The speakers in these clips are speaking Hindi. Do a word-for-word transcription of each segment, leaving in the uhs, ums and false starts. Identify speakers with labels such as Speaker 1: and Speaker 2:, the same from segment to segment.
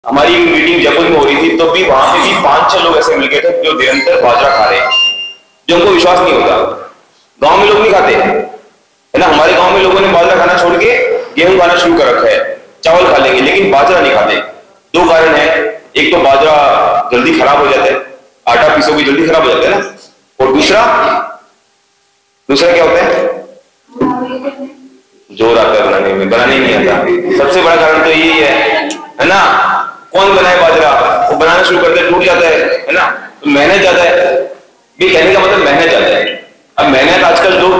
Speaker 1: हमारी मीटिंग जयपुर में हो रही थी, तो भी वहां पे भी पांच छह लोग ऐसे मिल गए थे जो निरंतर बाजरा खा रहे हैं, जो उनको विश्वास नहीं होता। गांव में लोग नहीं खाते है ना, हमारे गांव में लोगों ने बाजरा खाना छोड़ के गेहूं खाना शुरू कर रखा है, चावल खा लेंगे लेकिन बाजरा नहीं खाते। दो कारण है, एक तो बाजरा जल्दी खराब हो जाता है, आटा पीसोगे जल्दी खराब हो जाता है ना, और दूसरा दूसरा क्या होता है, जोर आता है बनाने में, बनाने नहीं आता। सबसे बड़ा कारण तो यही है है ना। कौन बनाए बाजरा, वो बनाना शुरू करते टूट जाता है है ना, तो मेहनत ज्यादा है। ये कहने का मतलब मेहनत ज्यादा है। अब मेहनत आजकल जो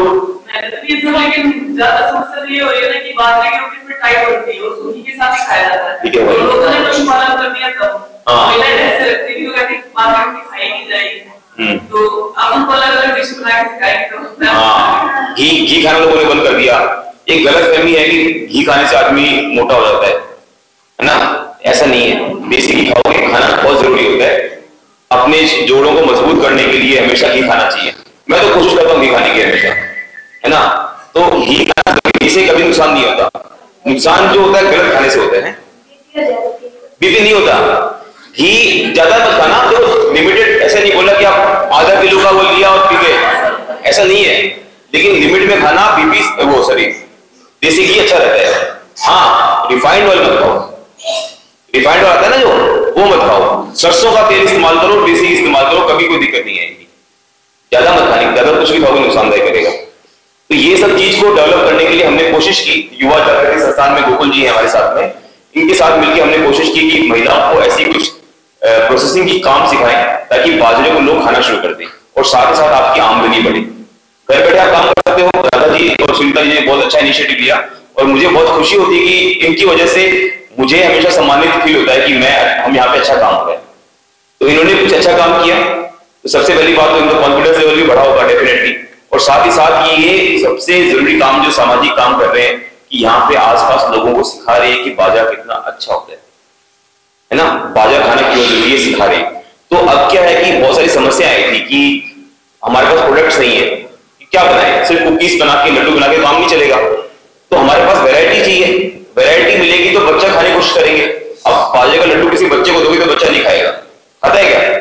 Speaker 2: ज्यादा समस्या ये हो रही है ना कि बाजरे की रोटी में टाइट होती है और सूजी के साथ ही खाया जाता है।
Speaker 1: ठीक है भाई,
Speaker 2: लोगों ने पशुपालन कर दिया तब पहले ऐसे लगती थी, तो कहती बाजरे की रोटी खाई नहीं जाएगी, तो अब उनको अलग अलग डिश बना के खाएंगे। तो हाँ,
Speaker 1: घी घी खाना लोगों ने बंद कर दिया। एक गलत फहमी है कि घी खाने से आदमी मोटा हो जाता है है ना, ऐसा नहीं है। देसी घी खाओगे, खाना बहुत जरूरी होता है। अपने जोड़ों को मजबूत करने के लिए हमेशा घी खाना चाहिए। मैं तो कोशिश करता हूँ घी खाने की हमेशा, है ना। तो घी खाना, घी से कभी नुकसान नहीं होता। नुकसान जो होता है गलत खाने से होता है, बीपी नहीं होता। घी ज्यादा मत खाना, तो लिमिटेड, ऐसा नहीं बोला कि आप आधा किलो का वो लिया और पी गए, ऐसा नहीं है। लेकिन लिमिट में खाना, बीपी वो सॉरी देसी घी अच्छा रहता है। हाँ, रिफाइंड ऑयल मत खाओ, रिफाइंड ऑयल आता है ना जो, वो मत खाओ। सरसों का तेल इस्तेमाल करो, देसी इस्तेमाल करो, कभी कोई दिक्कत नहीं आएगी। ज्यादा मत खाने, ज्यादा कुछ भी खाओगे नुकसानदायक करेगा। तो ये सब चीज को डेवलप करने के लिए हमने कोशिश की। युवा जागृति संस्थान में गोकुल जी है हमारे साथ में, इनके साथ मिलकर हमने कोशिश की कि महिलाओं को ऐसी कुछ प्रोसेसिंग की काम सिखाएं ताकि बाजरे को लोग खाना शुरू कर दें और साथ ही साथ आपकी आमदनी बढ़े। घर बैठे आप काम कर सकते हो। राधा जी और सुनीता जी ने बहुत अच्छा इनिशिएटिव लिया और मुझे बहुत खुशी होती है कि इनकी वजह से मुझे हमेशा सम्मानित फील होता है कि मैं हम यहाँ पे अच्छा काम हो रहा है। तो इन्होंने कुछ अच्छा काम किया, तो सबसे पहली बात तो इनका कॉन्फिडेंस लेवल भी बढ़ा होगा डेफिनेटली। और साथ ही साथ ये सबसे जरूरी काम जो सामाजिक काम कर रहे हैं कि यहाँ पे आसपास लोगों को सिखा रहे हैं कि बाजरा कितना अच्छा होता है है ना, बाजरा खाना क्यों जरूरी है सिखा रहे हैं। तो अब क्या है कि बहुत सारी समस्याएं आई थी कि हमारे पास प्रोडक्ट्स नहीं है, क्या बनाए, सिर्फ कुकीज बना के लड्डू बना के काम नहीं चलेगा। तो हमारे पास वैरायटी चाहिए, वैरायटी मिलेगी तो बच्चा खाने की कोशिश करेंगे। अब बाजरे का लड्डू किसी बच्चे को दोगे तो बच्चा नहीं खाएगा, खाता है क्या,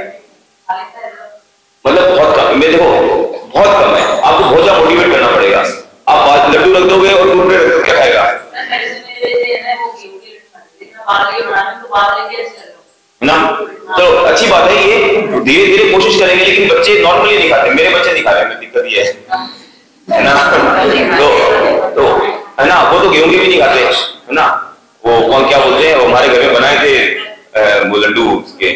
Speaker 1: मतलब बहुत कम। मैं देखो बहुत कम है, आपको बहुत ज्यादा मोटिवेट करना पड़ेगा। आप लड्डू रख दोगे और दूध में रख दो, क्या खाएगा ना। तो अच्छी बात है, ये धीरे धीरे कोशिश करेंगे, लेकिन बच्चे नॉर्मली नहीं खाते। मेरे बच्चे नहीं खा रहे, दिक्कत ये है ना। तो तो है ना, वो तो गेहूं के भी नहीं खाते है ना। वो कौन क्या बोलते हैं, वो हमारे घर में बनाए थे वो लड्डू के,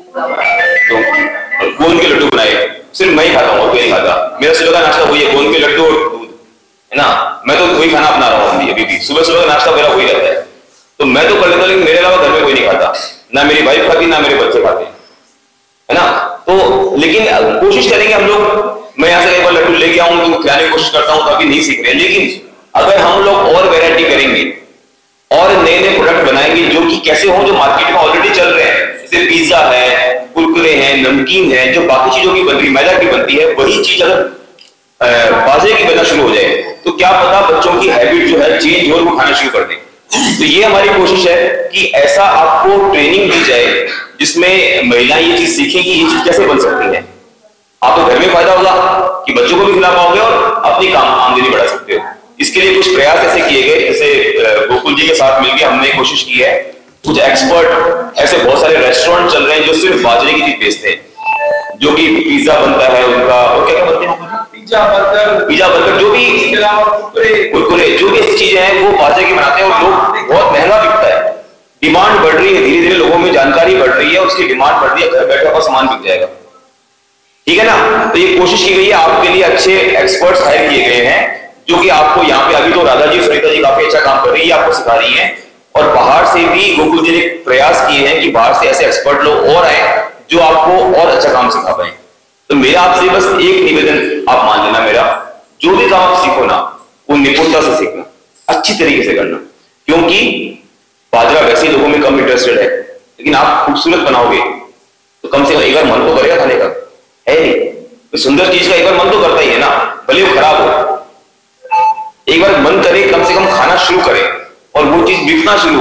Speaker 1: तो गोंद के लड्डू बनाए, सिर्फ मैं ही खाता हूँ और कोई नहीं खाता। मेरा सुबह का नाश्ता वही है, गोंद के लड्डू और दूध है ना। मैं तो वही खाना अपना रहा हूँ अभी भी, सुबह सुबह का नाश्ता मेरा वही रहता है। तो मैं तो कर लेता हूँ, लेकिन मेरे अलावा घर में कोई नहीं खाता, ना मेरी वाइफ खाती ना मेरे बच्चे खाते है ना। तो लेकिन कोशिश करेंगे हम लोग। मैं यहाँ से एक बार लड्डू लेके आऊँ तो खिलाने की कोशिश करता हूँ, तो अभी नहीं सीख रहे। लेकिन अगर हम लोग और वेरायटी करेंगे और नए नए प्रोडक्ट बनाएंगे जो कि कैसे हो, जो मार्केट में ऑलरेडी चल रहे हैं, जैसे पिज्जा है, कुरकुरे हैं, नमकीन है, जो बाकी चीजों की बन रही, मैदा की बनती है, वही चीज अगर बाजरे की बनना शुरू हो जाए तो क्या पता बच्चों की हैबिट जो है चेंज हो और वो खाना शुरू कर दें। तो ये हमारी कोशिश है कि ऐसा आपको ट्रेनिंग दी जाए जिसमें महिलाएं ये चीज सीखेंगी, ये चीज कैसे बन सकती है। आपको घर में फायदा होगा कि बच्चों को भी खिला पाओगे और अपनी काम आमदनी बढ़ा सकते हो। इसके लिए कुछ प्रयास ऐसे किए गए, जैसे गोकुल जी के साथ मिलकर हमने कोशिश की है। कुछ एक्सपर्ट, ऐसे बहुत सारे रेस्टोरेंट चल रहे हैं जो सिर्फ बाजरे की चीज बेचते हैं, जो कि पिज्जा बनता है उनका, और क्या क्या बनते हैं, पिज्जा बर्गर पिज्जा बर्गर जो भी, कुरकुरे, जो भी ऐसी चीजें हैं वो बाजरे की बनाते हैं और लोग बहुत महंगा बिकता है। डिमांड बढ़ रही है, धीरे धीरे लोगों में जानकारी बढ़ रही है, उसकी डिमांड बढ़ रही है, घर बैठे आपका सामान बिक जाएगा, ठीक है ना। तो ये कोशिश की गई है, आपके लिए अच्छे एक्सपर्ट्स हायर किए गए हैं जो कि आपको यहाँ पे, अभी तो राधा जी सुनीता जी काफी अच्छा काम कर रही है, आपको सिखा रही है। और बाहर से भी गोकुल जी ने प्रयास किए हैं कि बाहर से ऐसे एक्सपर्ट लोग और आए जो आपको और अच्छा काम सिखा पाए। तो मेरा आपसे बस एक निवेदन आप मान लेना, मेरा जो भी काम आप सीखो ना वो निपुणता से सीखना, अच्छी तरीके से करना, क्योंकि बाजरा वैसे ही लोगों में कम इंटरेस्टेड है, लेकिन आप खूबसूरत बनाओगे तो कम से कम एक बार मन तो करेगा खाने का, है नहीं। तो सुंदर चीज का एक बार मन तो करता ही है ना, भले वो खराब हो, एक बार मन करे, कम से कम खाना शुरू करे और वो चीज बिकना शुरू हो।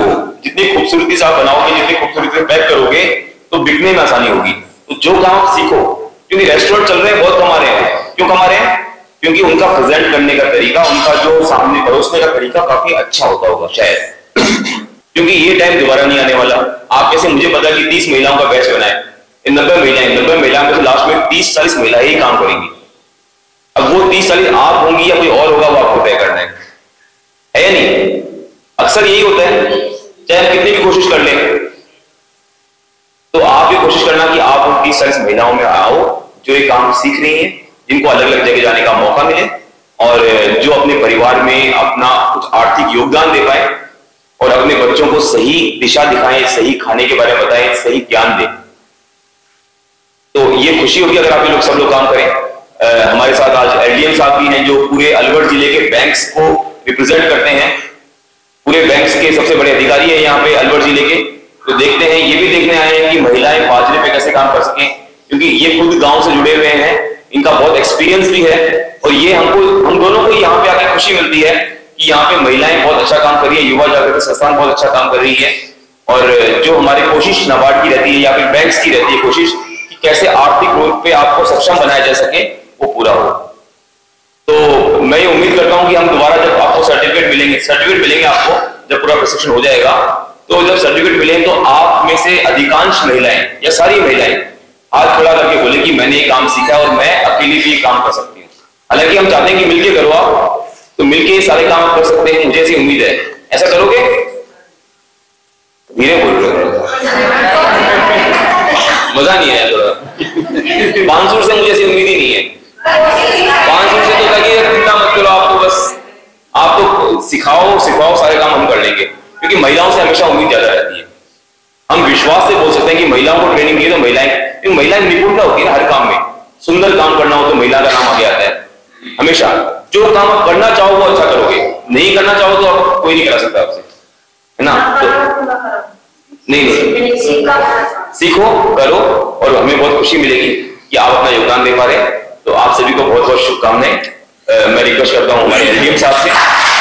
Speaker 1: जितनी खूबसूरती से आप बनाओगे, जितनी खूबसूरती से पैक करोगे, तो बिकने में आसानी होगी। तो जो काम आप सीखो, क्योंकि रेस्टोरेंट चल रहे हैं, बहुत कमा रहे हैं। क्यों कमा रहे हैं? क्योंकि उनका प्रेजेंट करने का तरीका, उनका जो सामने परोसने का तरीका काफी अच्छा होता होगा शायद। क्योंकि ये टाइम दोबारा नहीं आने वाला। आप जैसे मुझे पता कि तीस महिलाओं का बैच बनाए, नब्बे महिलाएं, नब्बे महिलाओं में लास्ट में तीस चालीस महिलाएं ही काम करेंगी। अब वो तीस चालीस आप होंगी या कोई और होगा, वो आपको तय करना है, है या नहीं? अक्सर यही होता है, चाहे हम कितनी भी कोशिश कर लें। तो आप भी कोशिश करना कि आप उन तीस चालीस महिलाओं में आओ जो ये काम सीख रही हैं, जिनको अलग अलग जगह जाने का मौका मिले, और जो अपने परिवार में अपना कुछ आर्थिक योगदान दे पाए, और अपने बच्चों को सही दिशा दिखाएं, सही खाने के बारे में बताएं, सही ज्ञान दें। तो ये खुशी होगी अगर आप लोग सब लोग काम करें। आ, हमारे साथ आज एलडीएम साहब भी हैं जो पूरे अलवर जिले के बैंक्स को रिप्रेजेंट करते हैं। पूरे बैंक्स के सबसे बड़े अधिकारी हैं यहाँ पे अलवर जिले के। तो देखते हैं, ये भी देखने आए हैं कि महिलाएं बाजरे पे कैसे काम कर सकें, क्योंकि ये खुद गांव से जुड़े हुए हैं, इनका बहुत एक्सपीरियंस भी है। और ये हमको, हम दोनों को यहाँ पे आके खुशी मिलती है कि यहाँ पे महिलाएं बहुत अच्छा काम कर रही है, युवा जागृति संस्थान बहुत अच्छा काम कर रही है। और जो हमारी कोशिश नाबार्ड की रहती है या फिर बैंक्स की रहती है कोशिश कि कैसे आर्थिक रूप पे आपको सक्षम बनाया जा सके, वो पूरा हो। तो मैं ये उम्मीद करता हूं कि हम दोबारा जब आपको सर्टिफिकेट मिलेंगे, सर्टिफिकेट मिलेंगे आपको जब पूरा प्रशिक्षण हो जाएगा, तो जब सर्टिफिकेट मिलेंगे तो आप में से अधिकांश महिलाएं या सारी महिलाएं हाथ खड़ा करके बोले कि मैंने ये काम सीखा और मैं अकेली भी काम कर सकती हूँ। हालांकि हम चाहते हैं कि मिलके करो आप, तो मिलके ये सारे काम कर सकते हैं, मुझे ऐसी उम्मीद है। ऐसा करोगे? धीरे बोल रहे हो, मजा नहीं आया थोड़ा। बांसुर से मुझे ऐसी उम्मीद ही नहीं है। बांसुर से तो लगी चिंता मत करो, आपको बस आप तो सिखाओ सिखाओ सारे काम हम कर लेंगे, क्योंकि महिलाओं से हमेशा उम्मीद ज्यादा रहती है। हम विश्वास से बोल सकते हैं कि महिलाओं को ट्रेनिंग दी तो महिलाएं, क्योंकि महिलाएं निपुणता होती है ना हर काम में। सुंदर काम करना हो तो महिला का नाम आगे आता है हमेशा। जो काम आप करना चाहो वो अच्छा करोगे, नहीं करना चाहो तो आप कोई नहीं करा सकता आपसे, है ना? तो नहीं नहीं सीखो, करो, और हमें बहुत खुशी मिलेगी कि आप अपना योगदान दे पा रहे हैं। तो आप सभी को बहुत बहुत शुभकामनाएं। मैं रिक्वेस्ट करता हूं हमारे एलडीएम साहब से